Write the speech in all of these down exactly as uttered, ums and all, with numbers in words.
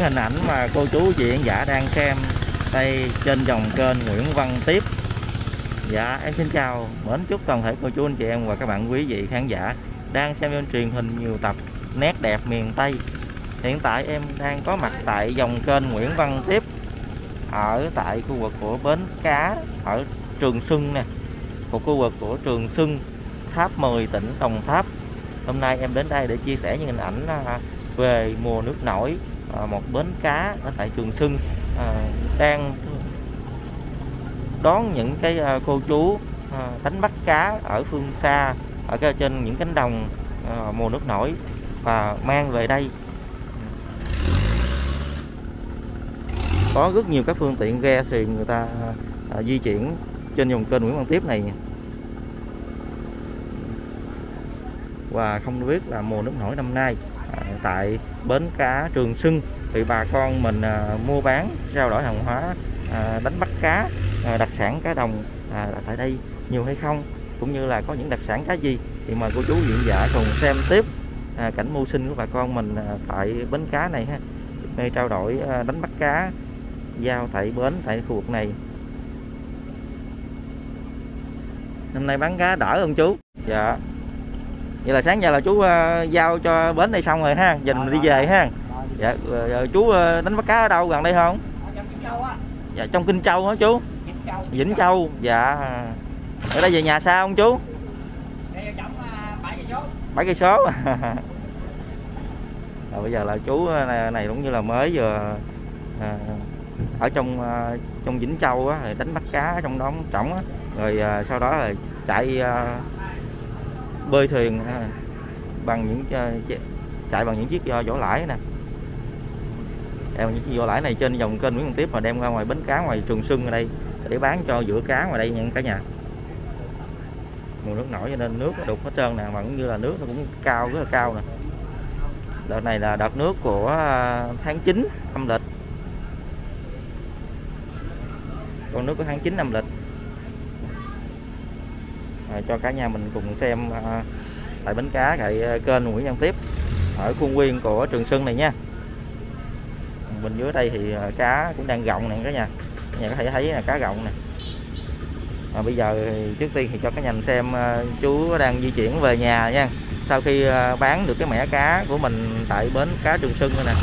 hình ảnh mà cô chú chị khán giả đang xem đây trên dòng kênh Nguyễn Văn Tiếp. Dạ em xin chào mến chúc toàn thể cô chú anh chị em và các bạn quý vị khán giả đang xem trên truyền hình nhiều tập Nét Đẹp Miền Tây. Hiện tại em đang có mặt tại dòng kênh Nguyễn Văn Tiếp ở tại khu vực của bến cá ở Trường Xuân nè, một khu vực của Trường Xuân, Tháp mười, tỉnh Đồng Tháp. Hôm nay em đến đây để chia sẻ những hình ảnh về mùa nước nổi, một bến cá ở tại Trường Xuân đang đón những cái cô chú đánh bắt cá ở phương xa, ở trên những cánh đồng mùa nước nổi và mang về đây. Có rất nhiều các phương tiện ghe thuyền người ta à, di chuyển trên dòng kênh Nguyễn Văn Tiếp này. Và không biết là mùa nước nổi năm nay à, tại bến cá Trường Xuân thì bà con mình à, mua bán trao đổi hàng hóa, à, đánh bắt cá, à, đặc sản cá đồng à, tại đây nhiều hay không, cũng như là có những đặc sản cá gì thì mời cô chú diện giả cùng xem tiếp à, cảnh mưu sinh của bà con mình à, tại bến cá này ha, nơi trao đổi à, đánh bắt cá giao tại bến tại khu vực này. Năm nay bán cá đỡ không chú? Dạ. Vậy là sáng giờ là chú uh, giao cho bến đây xong rồi ha, giờ mình đi về ha. Dạ, uh, chú uh, đánh bắt cá ở đâu gần đây không? Dạ, trong Kinh Châu hả chú? Vĩnh Châu. Dạ. Ở đây về nhà sao không chú? bảy cây số. Rồi bây giờ là chú này, này cũng như là mới vừa à, ở trong uh, trong Vĩnh Châu á, đánh bắt cá trong đó trỏng á, rồi uh, sau đó là chạy uh, bơi thuyền uh, bằng những uh, chạy bằng những chiếc vỏ lãi nè, đem những chiếc vỏ lãi này trên dòng kênh Nguyễn Văn Tiếp mà đem ra ngoài bến cá ngoài Trường Xuân ở đây để bán cho giữa cá ngoài đây nha cả nhà. Mùa nước nổi cho nên nước nó đục hết trơn nè, mà cũng như là nước nó cũng cao, rất là cao nè. Đợt này là đợt nước của uh, tháng chín âm lịch, con nước của tháng chín âm lịch. À, cho cả nhà mình cùng xem à, tại bến cá tại kênh Nguyễn Văn Tiếp ở khuôn viên của Trường Xuân này nha. Bên dưới đây thì cá cũng đang gọng nè cả nhà, cả nhà có thể thấy là cá gọng nè. À, bây giờ thì trước tiên thì cho cả nhà mình xem à, chú đang di chuyển về nhà nha, sau khi à, bán được cái mẻ cá của mình tại bến cá Trường Xuân này nè.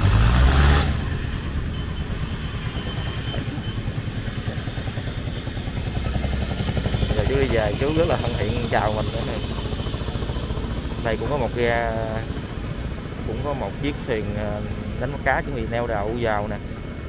Chú đi về chú rất là thân thiện chào mình nữa nè. Đây cũng có một ghe, cũng có một chiếc thuyền đánh bắt cá chuẩn bị neo đậu vào nè.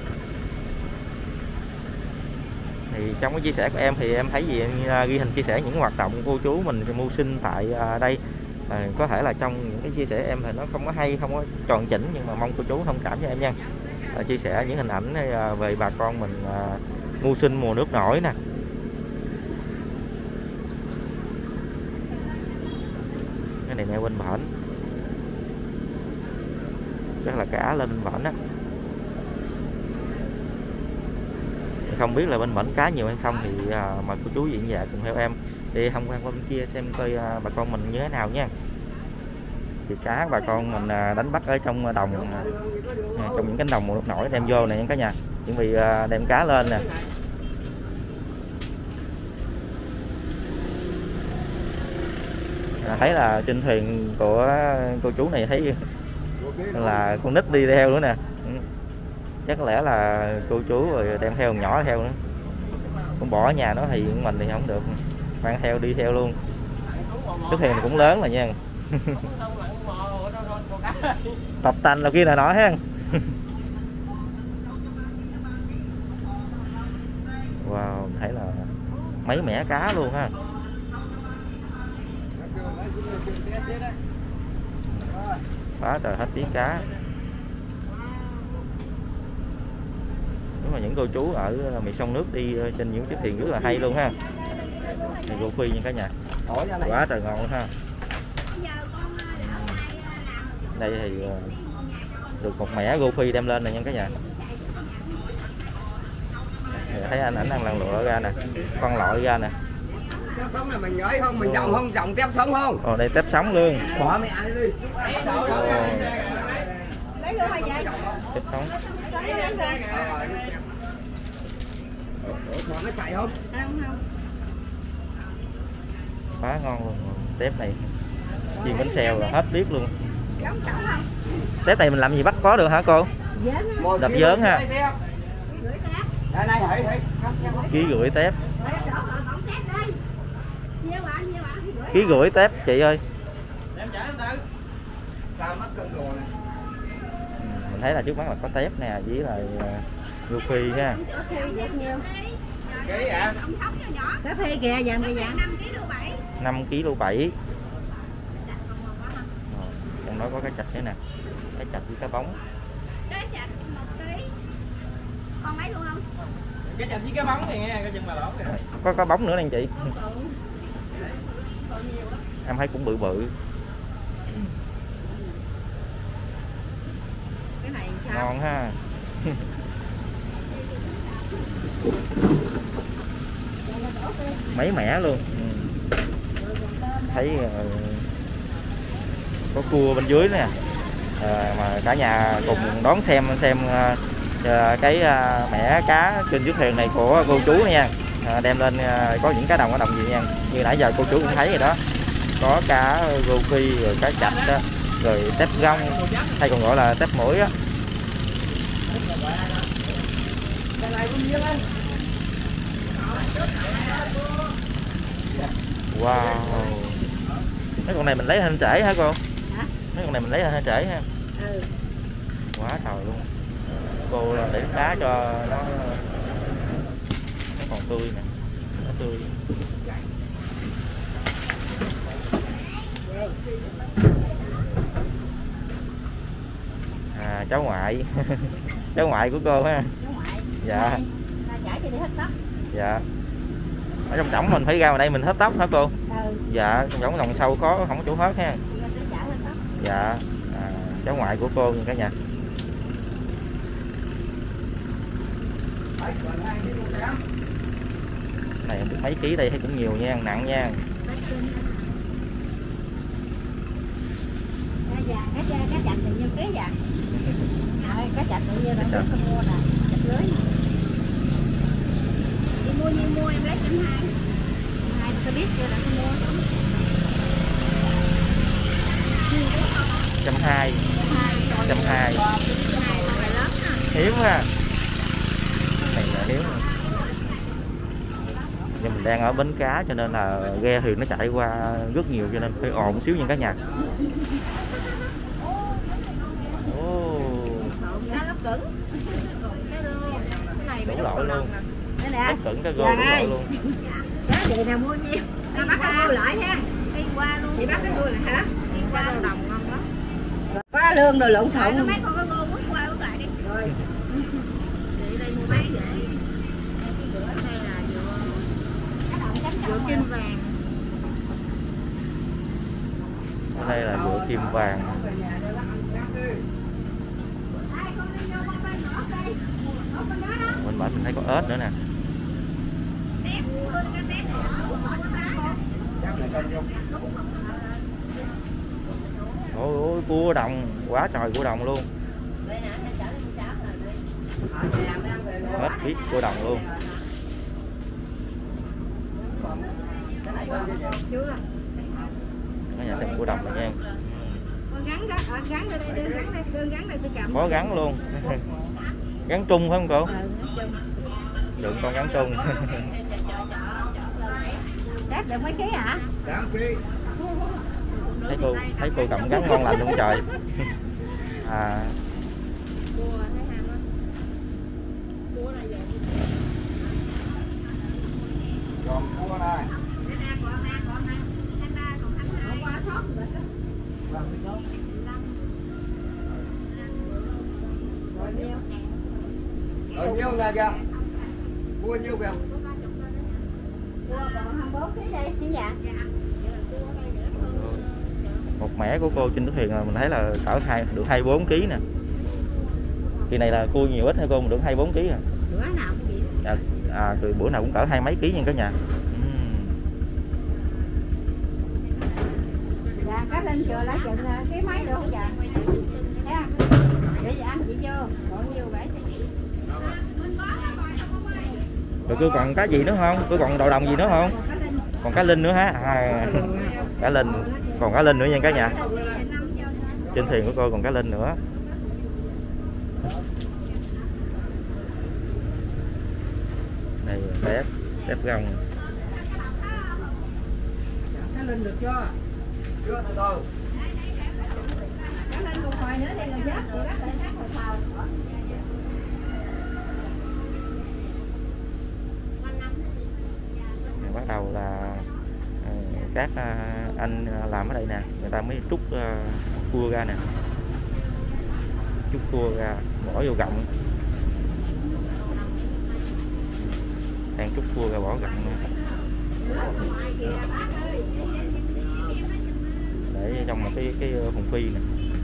Thì trong cái chia sẻ của em thì em thấy gì ghi hình chia sẻ những hoạt động cô chú mình mưu sinh tại đây. À, có thể là trong những cái chia sẻ em thì nó không có hay, không có tròn chỉnh, nhưng mà mong cô chú thông cảm cho em nha. À, chia sẻ những hình ảnh về bà con mình à, mưu sinh mùa nước nổi nè. Cái này neo bên bển, chắc là cá lên bên bển á. Không biết là bên bển cá nhiều hay không thì à, mời cô chú diện dạ cùng theo em đi tham quan qua bên kia xem coi à, bà con mình như thế nào nha. Thì cá bà con mình à, đánh bắt ở trong đồng, à, trong những cánh đồng mùa nước nổi đem vô này nha cả nhà, chuẩn bị à, đem cá lên nè. À, thấy là trên thuyền của cô chú này thấy là con nít đi theo nữa nè, chắc lẽ là cô chú rồi đem theo con nhỏ theo nữa, cũng bỏ ở nhà nó thì mình thì không được, mang theo đi theo luôn. Cái thuyền này cũng lớn rồi nha. Tập tành là kia là nói ha. Wow, thấy là mấy mẻ cá luôn ha. Quá trời hết tiếng cá. Đúng là những cô chú ở miền sông nước đi trên những chiếc thuyền rất là hay luôn ha. Này rô phi nha cả nhà, quá trời ngon luôn ha. Đây thì được một mẻ rô phi đem lên này nha cả nhà. Thấy anh ảnh đang lần lựa ra nè, con lội ra nè. Tép sống này mình nhảy không, mình dòng không, dòng tép sống không? Ồ, đây tép sống luôn. Bỏ mẹ đi. lấy luôn hả vậy? Thịt sống. Ủa còn nó chạy không? Không không. Quá ngon luôn. Tép này chiên bánh xèo là hết biết luôn. Giống chậu không? Tép này mình làm gì bắt có được hả cô? Dớn. Đập dớn ha. Gửi tép. Đây đây hãy hãy. Ký gửi tép. Để sổ họ bỏng tép đi. Nhiêu bạn, nhiêu bạn thì gửi. Ký gửi tép chị ơi. Em trả em tự. Tao mất cân đồ nè. Mình thấy là trước mắt là có tép nè với lại uh, phi nha. Ký ạ. Tép phi kìa, dàn kìa dàn. năm ki lô bảy. Trong đó có cái chạch thế nè. Cái chạch với cái bóng. Cái chạch một ký. Con mấy luôn không? Cái chạch với cái bóng thì nghe cái chừng mà lỗ kìa. Có có bóng nữa nè anh chị. Em thấy cũng bự bự. Cái này sao? Ngon ha. Mấy mẻ luôn. Ừ. Thấy uh, có cua bên dưới nè. À, mà cả nhà cùng đón xem xem uh, uh, cái uh, mẻ cá trên chiếc thuyền này của cô chú nha. À, đem lên uh, có những cá đồng ở đồng gì nha. Như nãy giờ cô chú cũng thấy rồi đó. Có cá rô phi rồi cá chạch đó, rồi tép gông hay còn gọi là tép mũi á. Wow. Mấy con này mình lấy hơi trễ hả cô? Hả? Mấy con này mình lấy hơi trễ ha. Ừ. Quá trời luôn. Cô là để cá cho nó nó còn tươi nè. Nó tươi. À cháu ngoại. Cháu ngoại của cô ha. Cháu ngoại. Dạ. Là chải cho đi hết tóc. Dạ. Ở trong trỏng mình phải ra ngoài đây mình hớt tóc hả cô? Ừ. Dạ, trong trỏng lòng sâu có không có chỗ hớt ha. Dạ. À, cháu ngoại của cô nha cả nhà. Này không biết mấy ký đây thấy cũng nhiều nha, nặng nha. Cá già, cá già, cá chạch thì nhiêu ký vậy? Rồi, cá chạch tự nhiên là không mua nè, chạch lưới nè. Đi mua nhiêu mua em lấy trăm hai. Hai tôi biết chưa là tôi mua. Trăm hai. Trăm hai. Hiếm ha. Này là hiếm. Nhưng mình đang ở bến cá cho nên là ghe thuyền nó chạy qua rất nhiều cho nên phải ồn một xíu nha cả nhà. Đủ loại luôn. Hết sửng cá rô đủ loại luôn. Giá vậy nào mua nhiêu? Nó bắt cái mua lại ha. Đi qua luôn. Chị bắt cái mua lại hả? Đi qua đồng ngon lắm. Quá lương rồi lộn xộn. Mấy con cá rô bước qua bước lại đi. Rồi. Chị đây mua mấy vậy? Đây là dừa dừa kim vàng. Ở đây là dừa kim vàng. Mình bảo mình thấy có ếch nữa nè. Ôi ôi cua đồng, quá trời cua đồng luôn. Hết biết cua đồng luôn. Cả nhà xem cua đồng này nha. Gắn đó, gắn đây, đơn gắn đây, đơn gắn đây tôi cầm. Có gắn luôn. Gắn trung phải không cô? Ừ, được con gắn trung. Đáp được mấy ký hả? tám ký. Thấy cô thấy cô cầm gắn ngon lành luôn trời. À. Còn cua này. Rồi nhiêu là kìa? Cua nhiêu kìa? Cua còn hai mươi bốn ký đây, chị dạ. Một mẻ của cô trên chiếc thuyền là mình thấy là cỡ hai được hai mươi bốn ký nè. Kỳ này là cua nhiều ít hay cô mình được hai mươi bốn ký à? Bữa nào cũng vậy. À, à từ bữa nào cũng cỡ hai mấy ký nha cả nhà. Dạ, cá lên chừa lại chừng ký mấy được không dạ? Nha. Vậy anh chị vô, còn nhiều vậy thì chị. Rồi cô còn cá gì nữa không? Cô còn đầu đồng gì nữa không? Còn cá linh nữa hả? À, cá linh, còn cá linh nữa nha cả nhà. Trên thuyền của cô còn cá linh nữa. Đây tép, tép gông. Cá linh được chưa? Chưa từ từ. Cá linh một hồi nữa thì người dắt, người dắt lại sát hồi sau. Bắt đầu là các anh làm ở đây nè, người ta mới trút cua ra nè, trút cua ra bỏ vô gọng, đang trút cua ra bỏ gọng để trong một cái cái thùng phi nè.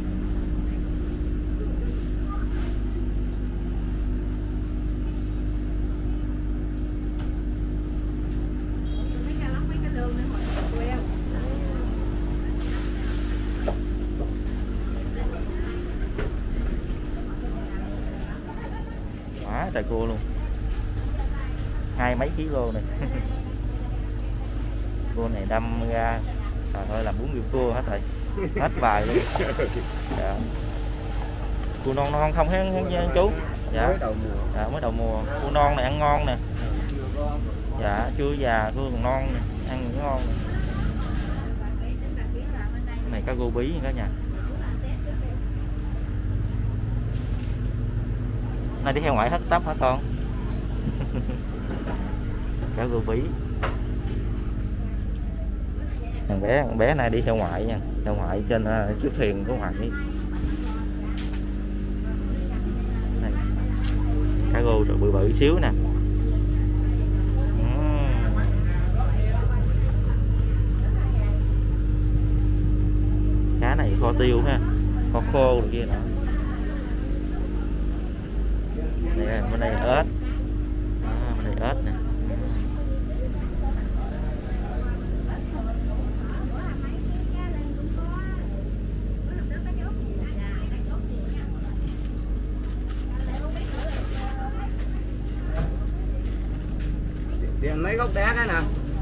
Quá trời cua luôn, hai mấy kg này. Cua này đâm ra trời ơi làm bốn kg cua hết rồi, hết bài luôn. Dạ. Cua non non không hả chú? Dạ. Mới đầu mùa. Dạ, mới đầu mùa. Cua non này ăn ngon nè. Dạ, chưa già cua còn non nè, ăn cũng ngon nè. Cái này cá gô bí cả nhà. Này đi theo ngoại hết tóc hả con? Cá gô bí. Thằng bé thằng bé này đi theo ngoại nha, theo ngoại trên uh, chiếc thuyền của ngoại. Này. Cá gô rồi bự bự xíu nè. Uhm. Cá này kho tiêu ha, kho khô rồi kia nữa. Đây, bên đây ớt, à, bên đây ớt nè. Tiền mấy gốc đá cái nè.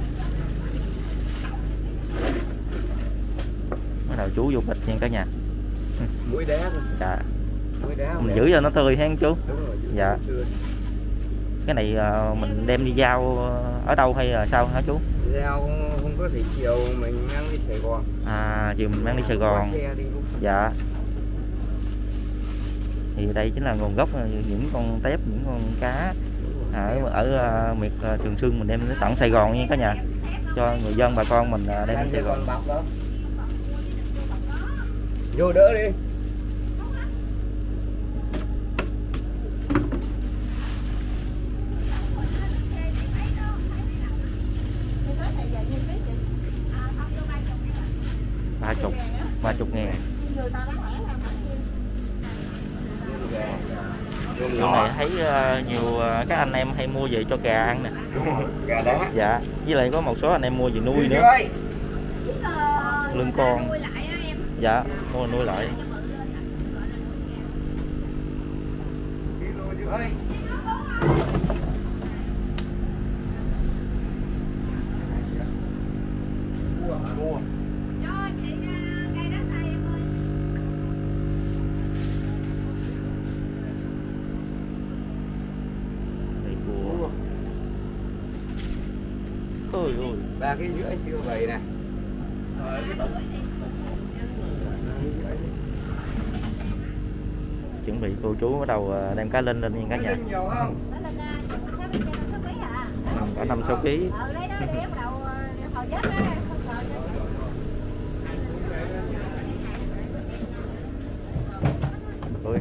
Bắt đầu chú vô bịch nha cả nhà. Mũi đá thôi. Dạ. Mũi đá. Mình giữ cho nó tươi hen chú. Đúng rồi. Dạ. Tươi. Cái này uh, mình đem đi giao ở đâu hay là sao hả chú? Giao không có thể chiều mình mang đi Sài Gòn. À, chiều mình mang đi Sài Gòn. Xe đi luôn. Dạ. Thì đây chính là nguồn gốc những con tép, những con cá ở ở uh, miệt uh, Trường Xuân mình đem đến tận Sài Gòn nha cả nhà, cho người dân bà con mình uh, đem đến Sài Gòn. Vô đỡ đi. Ba chục, ba chục ngàn. Chỗ này thấy uh, nhiều uh, các anh em hay mua về cho gà ăn nè. Gà đá. Dạ, với lại có một số anh em mua về nuôi nữa. Lưng con. Dạ, mua nuôi lại. Mua. Ôi ôi. Ba cái rưỡi chưa vậy nè. Chuẩn bị cô chú bắt đầu đem cá linh lên nha cả nhà. Cả năm sáu ký. Ôi.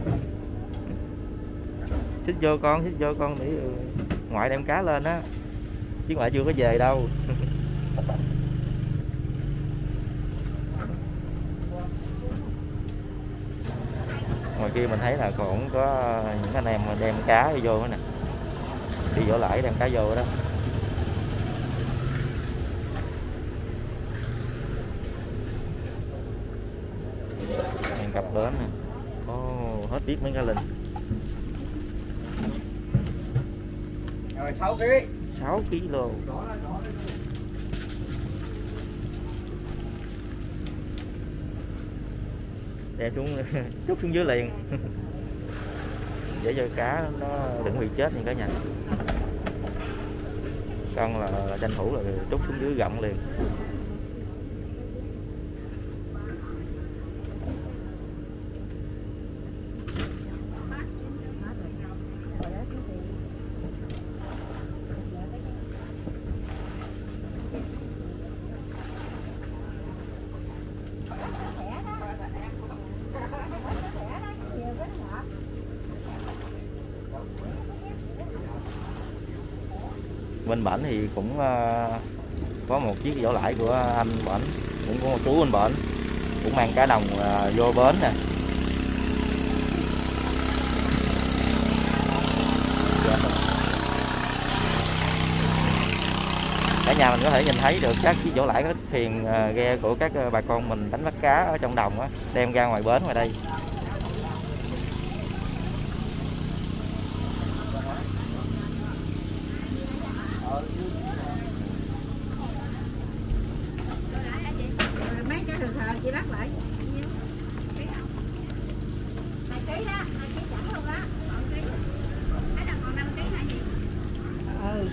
Xích vô con, xích vô con để ngoại đem cá lên á. Chứ ngoại chưa có về đâu. Ngoài kia mình thấy là còn có những anh em mà đem cá vô nữa nè, đi vỏ lãi đem cá vô đó. Đang cặp bến nè. Ồ, hết biết mấy cá linh. Rồi sáu ký. sáu ký lô. Đem xuống chút xuống dưới liền. Để cho cá nó đừng bị chết như cả nhà. Con là, là tranh thủ là trút xuống dưới gặm liền. Bên bển thì cũng uh, có một chiếc vỏ lãi của anh bển, cũng có một chú anh bển cũng mang cá đồng uh, vô bến nè. Cả nhà mình có thể nhìn thấy được các chiếc vỏ lãi, các thuyền uh, ghe của các uh, bà con mình đánh bắt cá ở trong đồng á, đem ra ngoài bến ngoài đây. Chị bắt lại nhiêu? Ký không? hai ký đó, hai ký chẳng luôn đó. Còn ký. Thấy là còn năm ký hả chị? Ừ.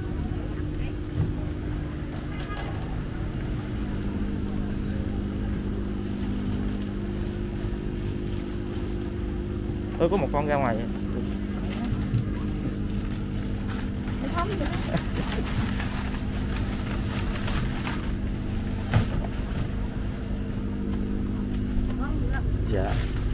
Ôi có một con ra ngoài. Không gì đó. Dạ.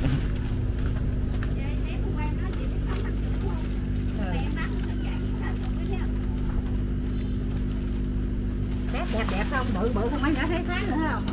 Đẹp đẹp đẹp không? Bự bự không mấy đã thấy thái nữa không?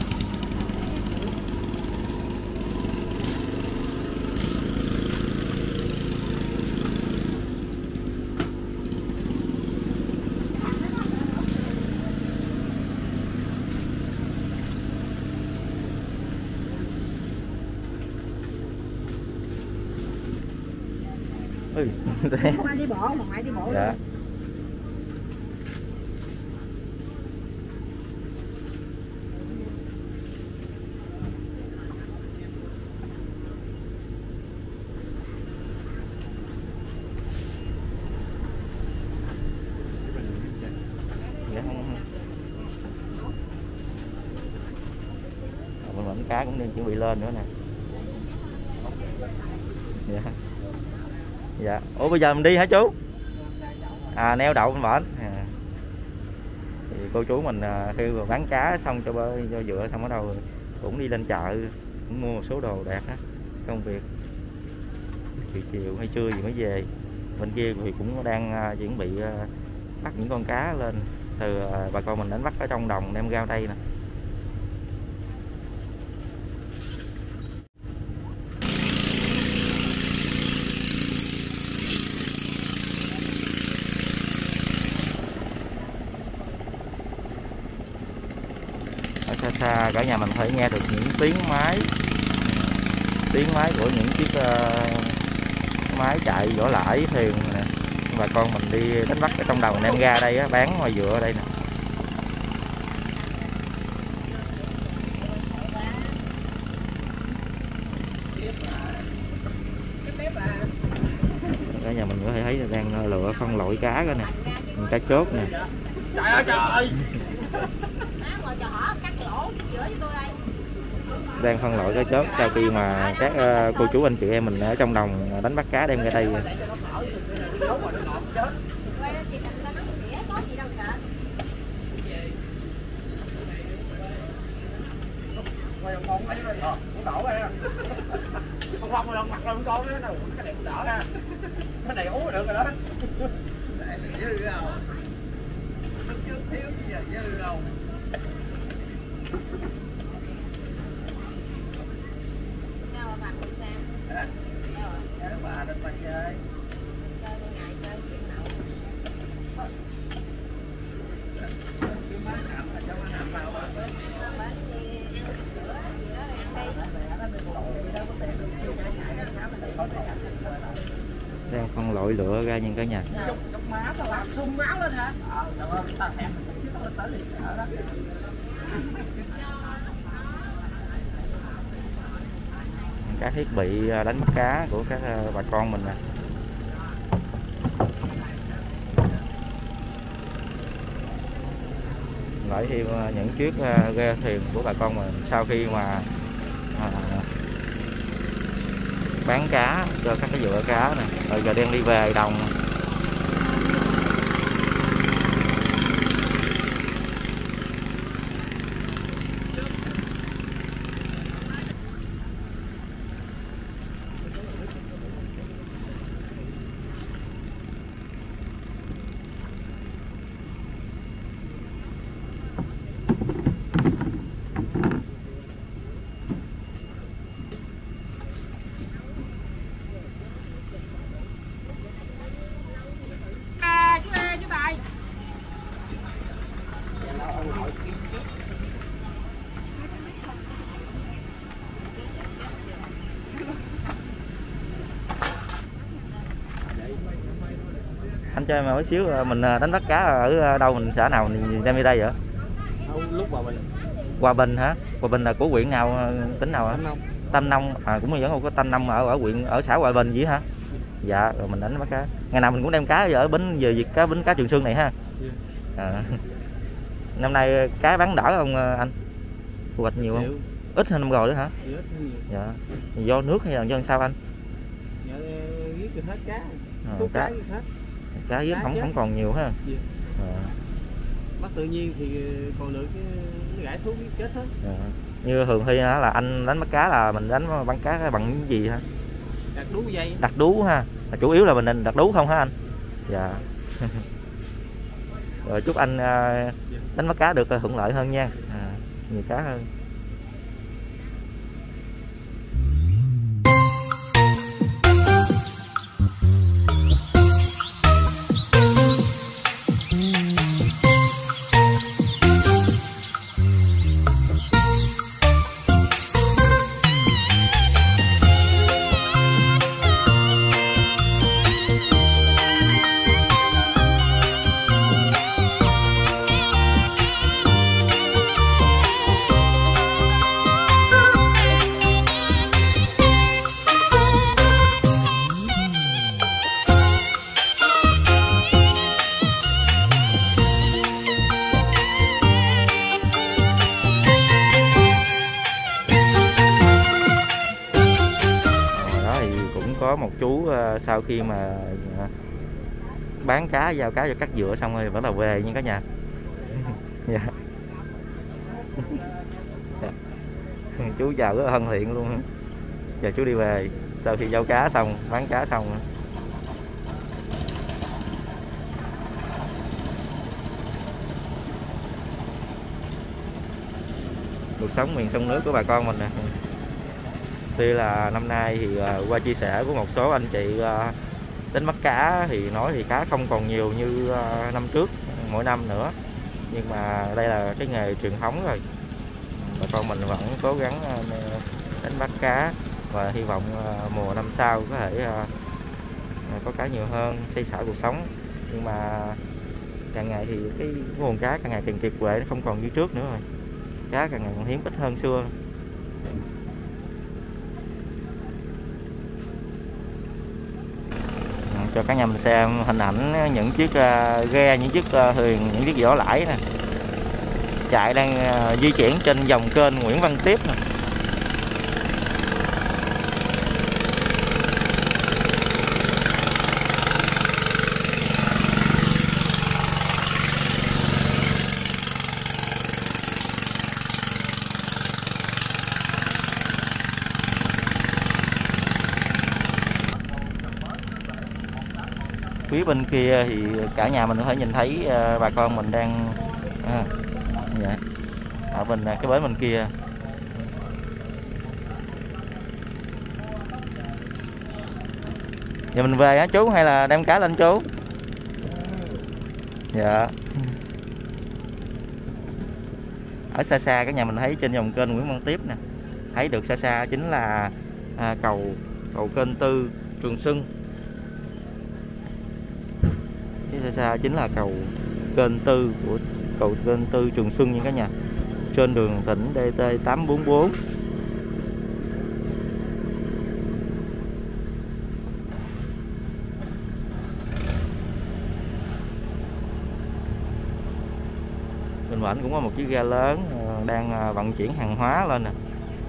Ừ. Hôm đi bộ mà ngoại đi bộ. Dạ. Dạ không. Mình vẫn cá cũng nên chuẩn bị lên nữa nè. Dạ. Dạ. Ủa bây giờ mình đi hả chú? À neo đậu bên bển. À. Thì cô chú mình khi mà bán cá xong cho bơi cho dựa xong ở đâu cũng đi lên chợ cũng mua một số đồ đẹp á, công việc chiều chiều hay trưa gì mới về. Bên kia thì cũng đang uh, chuẩn bị uh, bắt những con cá lên từ uh, bà con mình đánh bắt ở trong đồng đem ra đây nè. Ở xa xa cả nhà mình có thể nghe được những tiếng máy tiếng máy của những chiếc uh, máy chạy vỏ lãi thuyền nè. Bà con mình đi đánh bắt ở trong đồng đem ra đây á, bán ngoài dựa ở đây nè. Cả nhà mình có thể thấy là đang lựa phân loại cá coi nè, cá chốt nè. Trời ơi trời. Đang phân loại cá chốt sau khi mà các uh, cô chú anh chị em mình ở trong đồng đánh bắt cá đem ra đây. Không không lần mặt lần con đó, cái này cũng đỡ ha. Cái này uống được rồi đó. Này dư đâu. Lúc trước thiếu giờ dư đâu. Đâu mà đi sao? Hả? Đâu rồi? Nhớ bà định mà chơi. Chơi ngày chơi chuyện nào? Cái má nằm là cho má nằm vào bà. Có đội lửa ra nha cả nhà. Má tao làm sung máu lên hả? Ờ, tao hẹn chứ tao tới liền đó. Các thiết bị đánh bắt cá của các bà con mình nè. Lại thêm những chiếc ghe thuyền của bà con mình sau khi mà à, bán cá cho các cái vựa cá này, rồi giờ đang đi về đồng. Anh cho em hỏi xíu, mình đánh bắt cá ở đâu, mình xã nào mình đem đi đây vậy? Lúc Hòa Bình. Hòa Bình hả? Hòa Bình là của huyện nào, tỉnh nào hả? Tam Nông. Tam Nông, à cũng vẫn có Tam Nông ở ở huyện ở xã Hòa Bình vậy hả? Dạ, rồi mình đánh bắt cá. Ngày nào mình cũng đem cá ở bến về việc cá bến cá Trường Sơn này ha. À. Năm nay cá bán đỡ không anh? Thu hoạch nhiều không? Ít hơn năm rồi đó hả? Dạ. Do nước hay là do sao anh? Dạ, giết hết cá. À, cá hết. Cá giết không không còn nhiều ha. À. Bắt tự nhiên thì còn được cái gãi thú chết hết. À. Như thường khi là anh đánh bắt cá là mình đánh bắn cá bằng cái gì hả? Đặt đú dây. Đặt đú ha. Là chủ yếu là mình đặt đú không hả anh? Dạ. Rồi chúc anh đánh bắt cá được hưởng lợi hơn nha. À, nhiều cá hơn. Có một chú sau khi mà bán cá, giao cá cho các vựa xong rồi vẫn là về nha cả nhà. Dạ. Chú chào rất là thân thiện luôn. Giờ chú đi về sau khi giao cá xong, bán cá xong. Cuộc sống miền sông nước của bà con mình nè. Tuy là năm nay thì uh, qua chia sẻ của một số anh chị uh, đánh bắt cá thì nói thì cá không còn nhiều như uh, năm trước mỗi năm nữa, nhưng mà đây là cái nghề truyền thống rồi, bà con mình vẫn cố gắng uh, đánh bắt cá và hy vọng uh, mùa năm sau có thể uh, có cá nhiều hơn, xây xả cuộc sống. Nhưng mà càng ngày thì cái nguồn cá càng ngày càng kiệt quệ, nó không còn như trước nữa rồi, cá càng ngày càng hiếm, ít hơn xưa. Cho cả nhà mình xem hình ảnh những chiếc uh, ghe, những chiếc uh, thuyền, những chiếc vỏ lãi nè, chạy đang uh, di chuyển trên dòng kênh Nguyễn Văn Tiếp nè. Phía bên kia thì cả nhà mình có thể nhìn thấy uh, bà con mình đang à, dạ, ở bên cái bến bên kia. Giờ mình về hả chú hay là đem cá lên chú? Dạ. Ở xa xa cả nhà mình thấy trên dòng kênh Nguyễn Văn Tiếp nè, thấy được xa xa chính là à, cầu cầu kênh Tư Trường Xuân. xa xa chính là cầu kênh Tư của cầu kênh Tư Trường Xuân nha cả nhà, trên đường tỉnh D T tám bốn bốn. Bên bển cũng có một chiếc ghe lớn đang vận chuyển hàng hóa lên nè.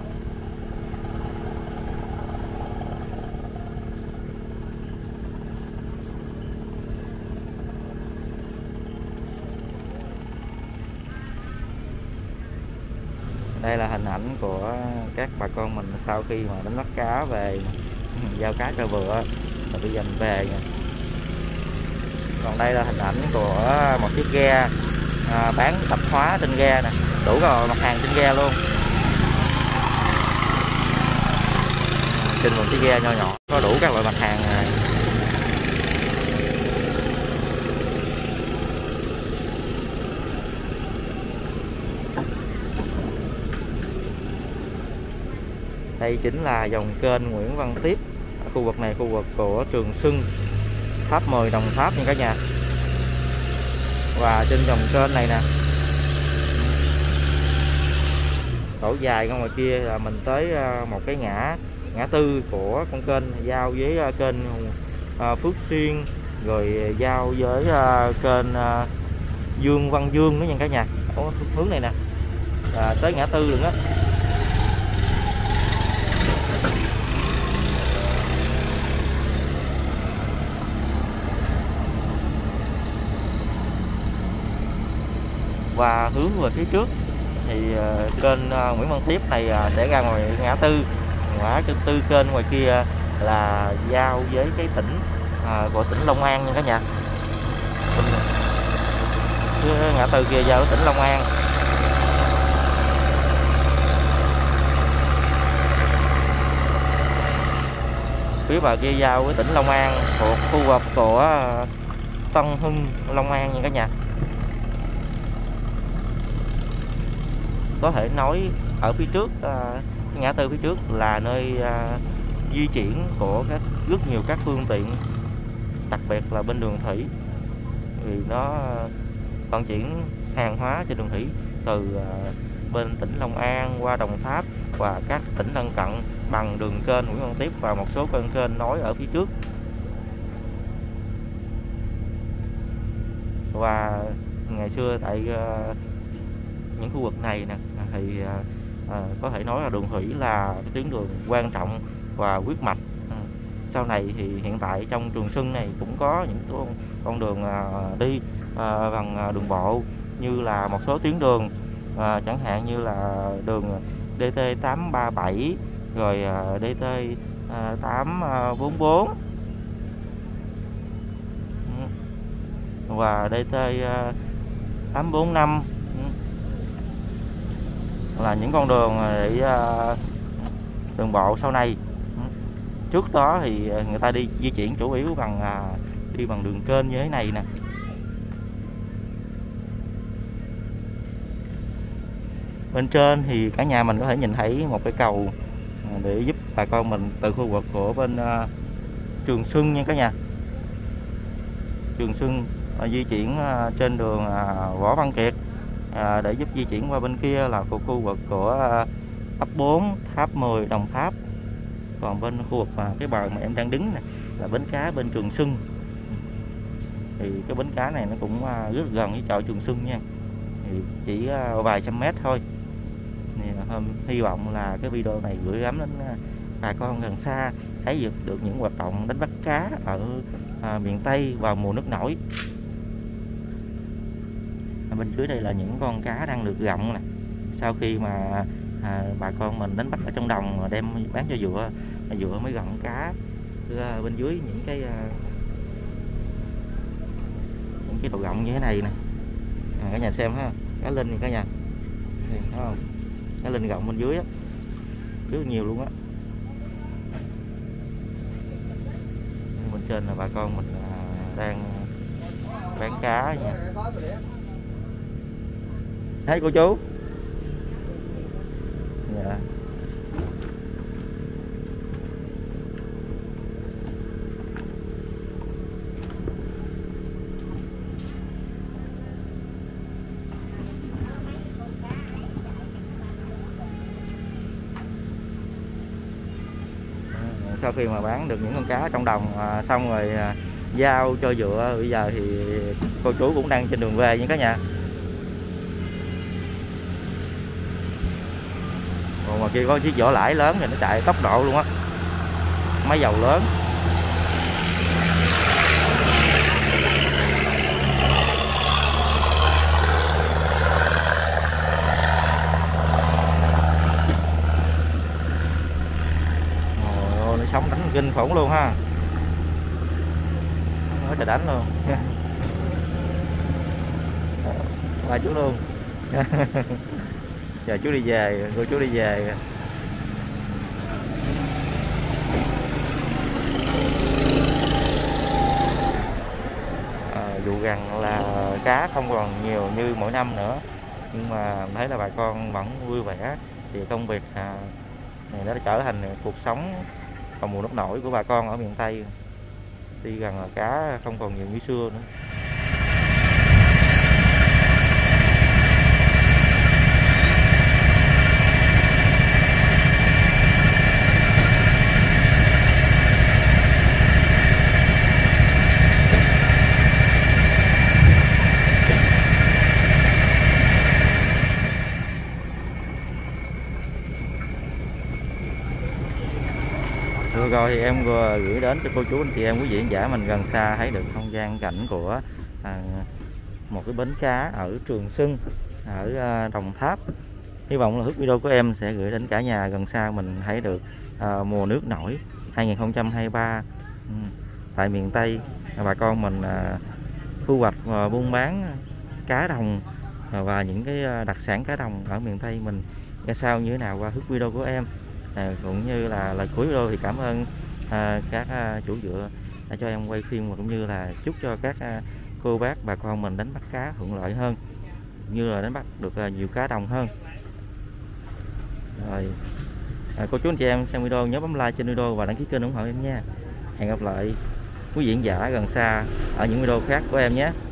Đây là hình ảnh của các bà con mình sau khi mà đánh bắt cá về, giao cá cho vựa và đi dành về nha. Còn đây là hình ảnh của một chiếc ghe à, bán tạp hóa trên ghe nè, đủ các mặt hàng trên ghe luôn. Trên một chiếc ghe nho nhỏ có đủ các loại mặt hàng này. Đây chính là dòng kênh Nguyễn Văn Tiếp. Ở khu vực này khu vực của Trường Xuân, Tháp mười, Đồng Tháp nha cả nhà. Và trên dòng kênh này nè, đổ dài ra ngoài kia là mình tới một cái ngã ngã tư của con kênh giao với kênh Phước Xuyên, rồi giao với kênh Dương Văn Dương nữa nha cả nhà. Ở hướng này nè, à, tới ngã tư luôn á. Và hướng về phía trước thì uh, kênh uh, Nguyễn Văn Tiếp này uh, sẽ ra ngoài ngã tư, ngã tư kênh ngoài kia là giao với cái tỉnh uh, của tỉnh Long An nha cả nhà. Cái ngã tư kia giao với tỉnh Long An. Phía bờ kia giao với tỉnh Long An thuộc khu vực của uh, Tân Hưng, Long An nha cả nhà. Có thể nói ở phía trước, uh, ngã tư phía trước là nơi uh, di chuyển của các rất nhiều các phương tiện, đặc biệt là bên đường thủy, vì nó uh, vận chuyển hàng hóa trên đường thủy từ uh, bên tỉnh Long An qua Đồng Tháp và các tỉnh lân cận bằng đường kênh Nguyễn Văn Tiếp và một số con kênh nối ở phía trước. Và ngày xưa tại uh, những khu vực này nè thì à, có thể nói là đường thủy là cái tuyến đường quan trọng và huyết mạch. À, sau này thì hiện tại trong Trường Xuân này cũng có những con, con đường à, đi à, bằng đường bộ, như là một số tuyến đường à, chẳng hạn như là đường D T tám ba bảy, rồi à, D T à, tám bốn bốn và D T à, tám bốn năm, là những con đường để uh, đường bộ sau này. Trước đó thì người ta đi di chuyển chủ yếu bằng uh, đi bằng đường kênh như thế này nè. Bên trên thì cả nhà mình có thể nhìn thấy một cái cầu để giúp bà con mình từ khu vực của bên uh, Trường Xuân nha cả nhà. Trường Xuân uh, di chuyển uh, trên đường uh, Võ Văn Kiệt, À, để giúp di chuyển qua bên kia là khu, khu vực của uh, ấp bốn, Tháp mười, Đồng Tháp. Còn bên khu vực mà cái bờ mà em đang đứng này là bến cá bên Trường Xuân. Thì cái bến cá này nó cũng uh, rất gần với chợ Trường Xuân nha, thì chỉ uh, vài trăm mét thôi. Thì hôm hy vọng là cái video này gửi gắm đến uh, bà con gần xa thấy được, được những hoạt động đánh bắt cá ở uh, miền Tây vào mùa nước nổi. Bên dưới đây là những con cá đang được gặm nè, sau khi mà à, bà con mình đánh bắt ở trong đồng mà đem bán cho vựa, vựa mới gặm cá. À, bên dưới những cái à, những cái đồ gặm như thế này nè, à, cả nhà xem ha, cá linh thì cả nhà thấy không, cá linh gặm bên dưới á rất nhiều luôn á. Bên trên là bà con mình à, đang bán cá nha. Thấy cô chú? Dạ. sau khi mà bán được những con cá trong đồng à, xong rồi à, giao cho dựa, bây giờ thì cô chú cũng đang trên đường về nha cả nhà. Còn ngoài kia có chiếc vỏ lãi lớn thì nó chạy tốc độ luôn á, máy dầu lớn. Ôi, nó sóng đánh kinh khủng luôn ha, nó trời đánh luôn. Ba chú luôn. Chờ chú đi về, cô chú đi về. À, dù rằng là cá không còn nhiều như mỗi năm nữa, nhưng mà thấy là bà con vẫn vui vẻ, thì công việc à, này nó đã trở thành cuộc sống vào mùa nước nổi của bà con ở miền Tây. Tuy rằng là cá không còn nhiều như xưa nữa. Vừa rồi thì em vừa gửi đến cho cô chú anh chị em quý vị khán giả mình gần xa thấy được không gian cảnh của à, một cái bến cá ở Trường Xuân, ở à, Đồng Tháp. Hy vọng là video của em sẽ gửi đến cả nhà gần xa mình thấy được à, mùa nước nổi hai nghìn không trăm hai mươi ba ừ, tại miền Tây. Bà con mình à, thu hoạch và buôn bán cá đồng và những cái đặc sản cá đồng ở miền Tây mình ra sao như thế nào qua thước video của em. À, cũng như là lời cuối video thì cảm ơn à, các à, chủ dựa đã cho em quay phim, và cũng như là chúc cho các à, cô bác bà con mình đánh bắt cá thuận lợi hơn, như là đánh bắt được à, nhiều cá đồng hơn. Rồi à, cô chú anh chị em xem video nhớ bấm like trên video và đăng ký kênh ủng hộ em nha. Hẹn gặp lại quý vị khán giả gần xa ở những video khác của em nhé.